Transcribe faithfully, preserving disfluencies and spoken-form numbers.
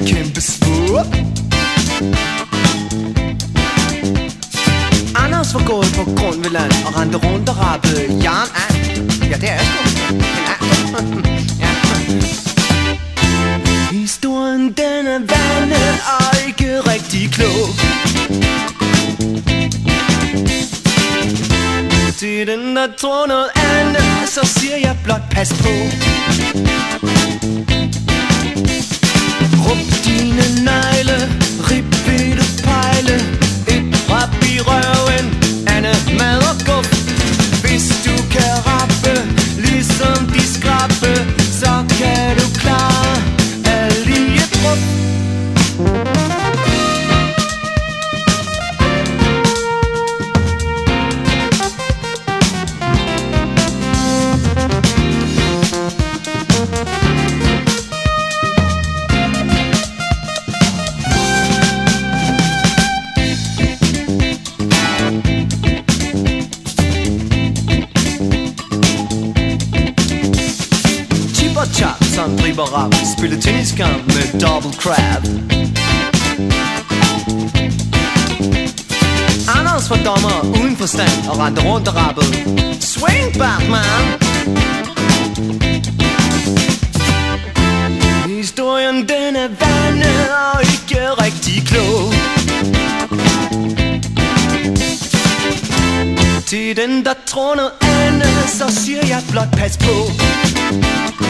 kæmpe svup. Anders var gået på Grundviland og rendte rundt og rappede Jan an. Ja, det er jeg sgu. En and. Ja. Historien den er vandet og ikke rigtig klog. Til den der tror noget andet, så siger jeg blot pas på. Rup dine negle, rip vil du pejle. Et rap i røven, andet mad og guf. Hvis du kan rappe, ligesom de skrappe, så kan du klare alt i et rup. Chop, som driver rap, spille tenniskamp med double crab. Anders var dommer uden forstand og rendte rundt og rappede swing Batman. Historien den er vandet og ikke rigtig klog. Til den der tror noget andet, så siger jeg blot pas på.